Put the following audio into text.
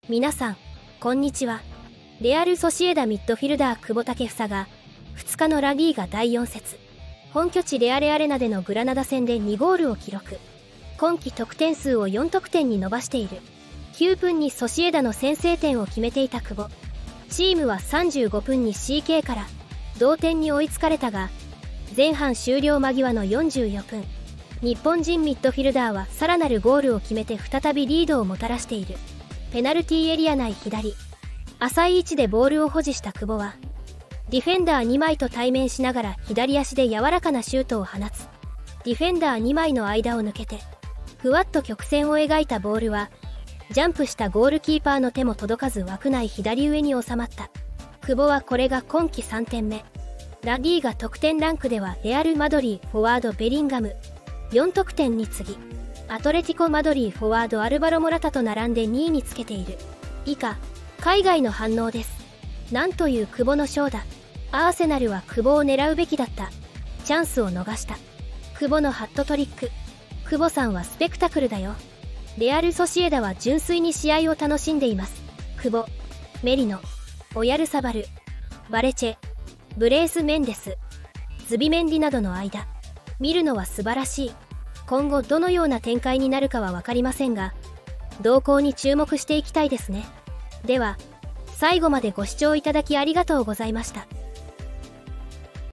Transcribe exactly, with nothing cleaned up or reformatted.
皆さん、こんにちは。レアル・ソシエダミッドフィルダー久保建英がふつかのラリーガだいよん節、本拠地レアレアレナでのグラナダ戦でにゴールを記録。今季得点数をよん得点に伸ばしている。きゅうふんにソシエダの先制点を決めていた久保。チームはさんじゅうごふんに シーケー から同点に追いつかれたが、前半終了間際のよんじゅうよんふん、日本人ミッドフィルダーはさらなるゴールを決めて再びリードをもたらしている。ペナルティーエリア内左、浅い位置でボールを保持した久保は、ディフェンダーにまいと対面しながら左足で柔らかなシュートを放つ。ディフェンダーにまいの間を抜けて、ふわっと曲線を描いたボールは、ジャンプしたゴールキーパーの手も届かず枠内左上に収まった。久保はこれが今季さんてんめ。ラリーガ得点ランクではレアル・マドリーフォワードベリンガムよん得点に次ぎ、アトレティコ・マドリーフォワードアルバロ・モラタと並んでにいにつけている。以下、海外の反応です。なんという久保のショーだ。アーセナルは久保を狙うべきだった。チャンスを逃した。久保のハットトリック。久保さんはスペクタクルだよ。レアル・ソシエダは純粋に試合を楽しんでいます。久保、メリノ、オヤルサバル、バレチェ、ブレース・メンデス、ズビメンディなどの間。見るのは素晴らしい。今後どのような展開になるかは分かりませんが、動向に注目していきたいですね。では、最後までご視聴いただきありがとうございました。